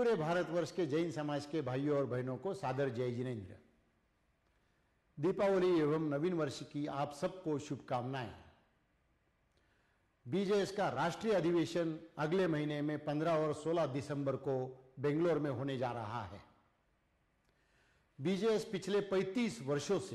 पूरे भारतवर्ष के जैन समाज के भाइयों और बहनों को सादर जय जिनेन्द्र। दीपावली एवं नवीन वर्ष की आप सबको शुभकामनाएं। बीजेएस का राष्ट्रीय अधिवेशन अगले महीने में 15 और 16 दिसंबर को बेंगलोर में होने जा रहा है। बीजेएस पिछले 35 वर्षों से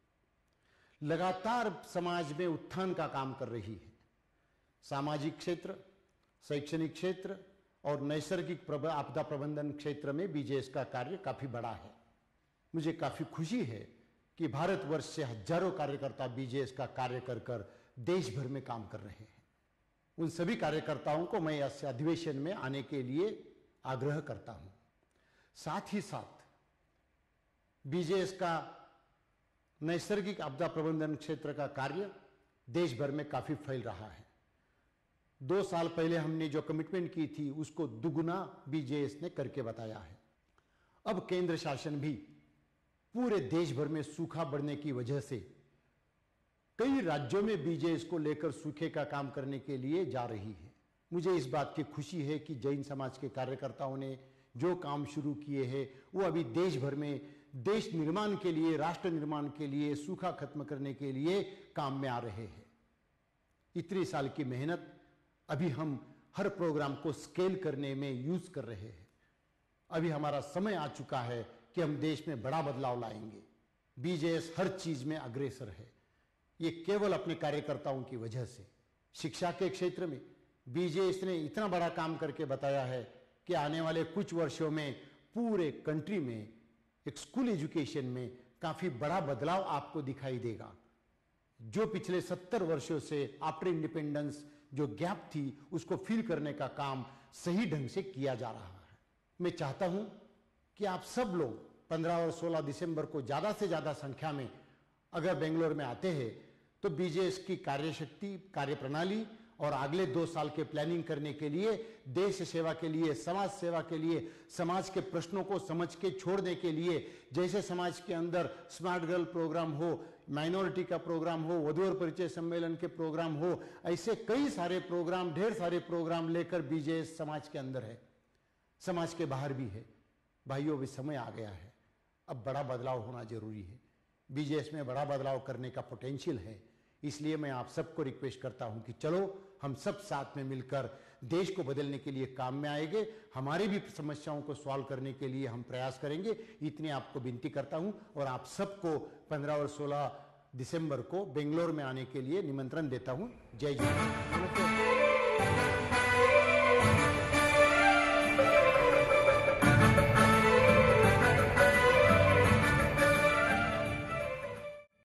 लगातार समाज में उत्थान का काम कर रही है। सामाजिक क्षेत्र, शैक्षणिक क्षेत्र और नैसर्गिक आपदा प्रबंधन क्षेत्र में बीजेएस का कार्य काफी बड़ा है। मुझे काफी खुशी है कि भारतवर्ष से हजारों कार्यकर्ता बीजेएस का कार्य कर कर देश भर में काम कर रहे हैं। उन सभी कार्यकर्ताओं को मैं इस अधिवेशन में आने के लिए आग्रह करता हूं। साथ ही साथ बीजेएस का नैसर्गिक आपदा प्रबंधन क्षेत्र का कार्य देश भर में काफी फैल रहा है। 2 साल पहले हमने जो कमिटमेंट की थी उसको दुगुना बीजेएस ने करके बताया है। अब केंद्र शासन भी पूरे देश भर में सूखा बढ़ने की वजह से कई राज्यों में बीजेएस को लेकर सूखे का काम करने के लिए जा रही है। मुझे इस बात की खुशी है कि जैन समाज के कार्यकर्ताओं ने जो काम शुरू किए हैं वो अभी देश भर में देश निर्माण के लिए, राष्ट्र निर्माण के लिए, सूखा खत्म करने के लिए काम में आ रहे हैं। इतनी साल की मेहनत अभी हम हर प्रोग्राम को स्केल करने में यूज कर रहे हैं। अभी हमारा समय आ चुका है कि हम देश में बड़ा बदलाव लाएंगे। बीजेएस हर चीज में अग्रसर है, ये केवल अपने कार्यकर्ताओं की वजह से। शिक्षा के क्षेत्र में बीजेएस ने इतना बड़ा काम करके बताया है कि आने वाले कुछ वर्षों में पूरे कंट्री में एक स्कूल एजुकेशन में काफी बड़ा बदलाव आपको दिखाई देगा। जो पिछले 70 वर्षों से आफ्टर इंडिपेंडेंस जो गैप थी उसको फिल करने का काम सही ढंग से किया जा रहा है। मैं चाहता हूं कि आप सब लोग 15 और 16 दिसंबर को ज्यादा से ज्यादा संख्या में अगर बेंगलोर में आते हैं तो बीजेएस की कार्यशक्ति, कार्यप्रणाली और अगले 2 साल के प्लानिंग करने के लिए, देश सेवा के लिए, समाज सेवा के लिए, समाज के प्रश्नों को समझ के छोड़ने के लिए, जैसे समाज के अंदर स्मार्ट गर्ल प्रोग्राम हो, माइनॉरिटी का प्रोग्राम हो, वधू और परिचय सम्मेलन के प्रोग्राम हो, ऐसे कई सारे प्रोग्राम, ढेर सारे प्रोग्राम लेकर बीजेएस समाज के अंदर है, समाज के बाहर भी है। भाइयों, भी समय आ गया है, अब बड़ा बदलाव होना जरूरी है। बीजेएस में बड़ा बदलाव करने का पोटेंशियल है। इसलिए मैं आप सबको रिक्वेस्ट करता हूं कि चलो हम सब साथ में मिलकर देश को बदलने के लिए काम में आएंगे। हमारी भी समस्याओं को सॉल्व करने के लिए हम प्रयास करेंगे। इतनी आपको विनती करता हूं और आप सबको 15 और 16 दिसंबर को बेंगलोर में आने के लिए निमंत्रण देता हूं। जय जय।